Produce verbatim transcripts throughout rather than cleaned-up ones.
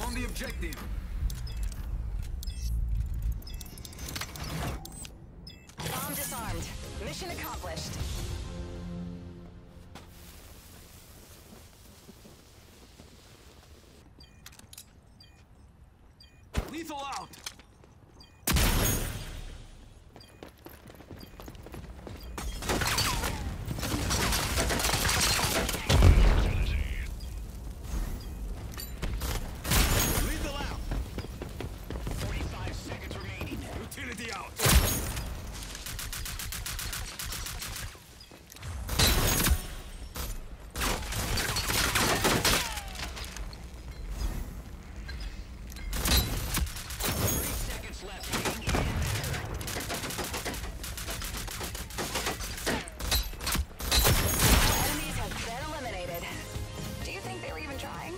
on the objective. Bomb disarmed. Mission accomplished. Lethal out! Lethal out! forty-five seconds remaining. Utility out! Enemies have been eliminated. Do you think they were even trying?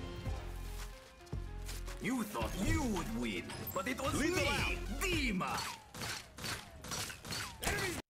You thought you would win, but it was Lethal me, out. Dima!